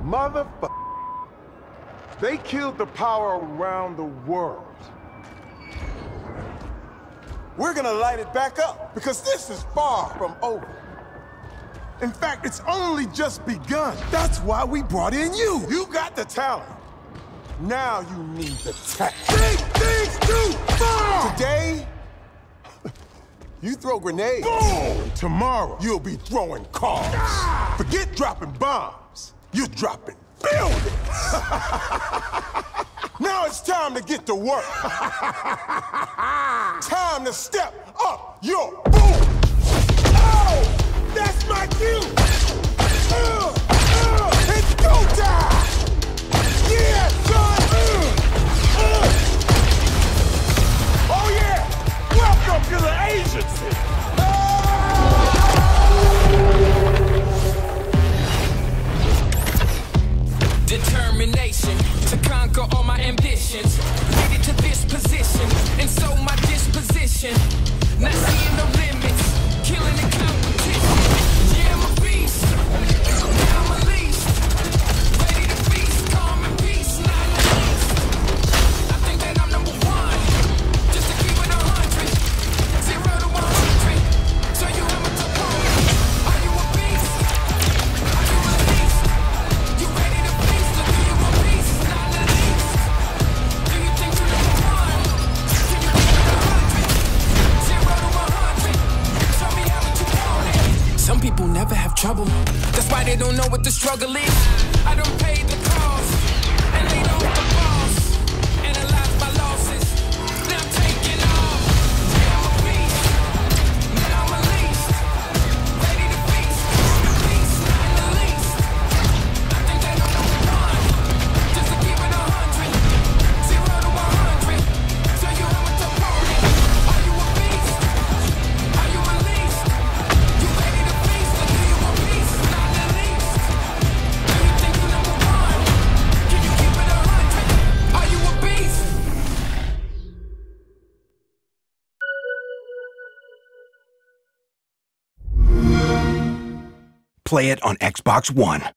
Motherfucker. They killed the power around the world. We're gonna light it back up, because this is far from over. In fact, it's only just begun. That's why we brought in you. You got the talent. Now you need the tech. Big things too far! Today, you throw grenades. Boom! Tomorrow, you'll be throwing cars. Ah! Forget dropping bombs. You're dropping buildings. Now it's time to get to work. Time to step up your boom. Oh, that's my cue. It's go time. Yeah, son. Oh yeah. Welcome to the agency. Determination to conquer all my ambitions. Made it to this position, and so my disposition. Not seeing no limits, killing the competition. Yeah, I'm a beast. Now I'm unleashed. Ready to feast, calm and peace, not in the least. I think that I'm number one, just to keep it 100. 0 to 100. So you have a opponent. Are you a beast? Are you unleashed? You ready to feast, or do you want peace, not in the least? Do you think you're number one? Can you keep it 100? 0 to 100. Show me how you want it. Some people never have trouble. That's why they don't know what the struggle is. I don't pay the cost and laid off the boss. Analyze my losses. Now I'm taking off. Yeah, I'm a beast. Now I'm unleashed. Ready to feast. Peace, not in the least. I think that I'm number one. Just to keep it 100. 0 to 100. So you have a opponent. Are you a beast? Are you unleashed? You ready to feast, or do you want peace? Not in the least. Do you think you're number one? Can you keep it 100? Are you a beast? Play it on Xbox One.